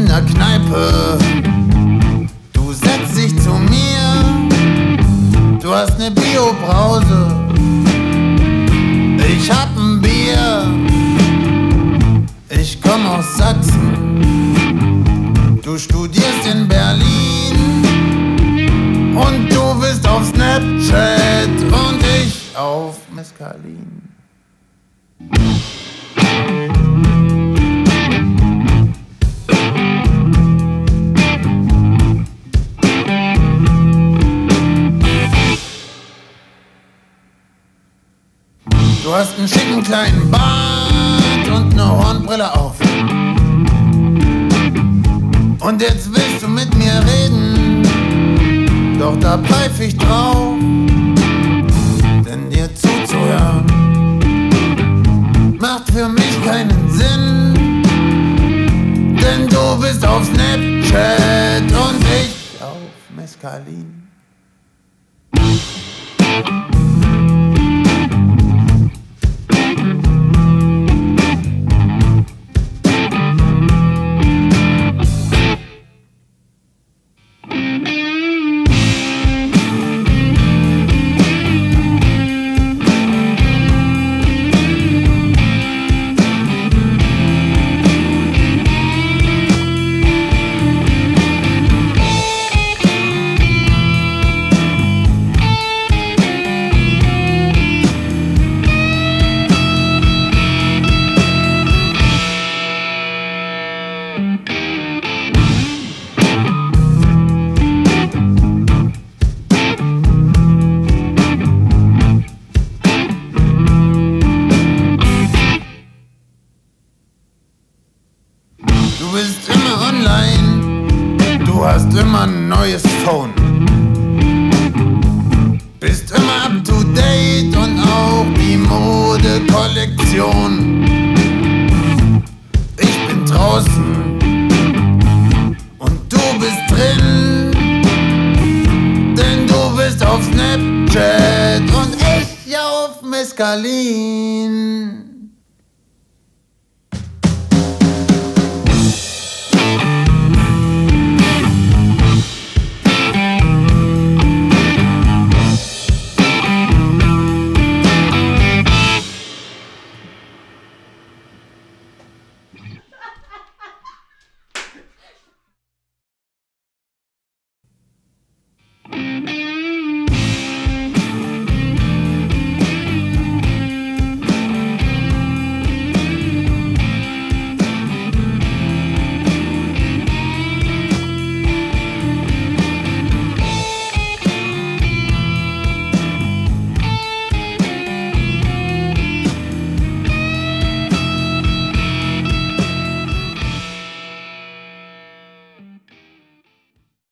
der Kneipe. Du setzt dich zu mir, du hast ne Bio-Brause. Ich hab ein Bier, ich komm aus Sachsen. Du studierst in Berlin und du bist auf Snapchat und ich auf Mescalin. Du hast einen schicken kleinen Bart und ne Hornbrille auf. Und jetzt willst du mit mir reden, doch da pfeif ich drauf, denn dir zuzuhören macht für mich keinen Sinn, denn du bist auf Snapchat und ich auf Mescalin. Du bist immer online, du hast immer ein neues Phone. Bist immer up to date und auch die Modekollektion. Ich bin draußen und du bist drin, denn du bist auf Snapchat und ich auf Mescalin.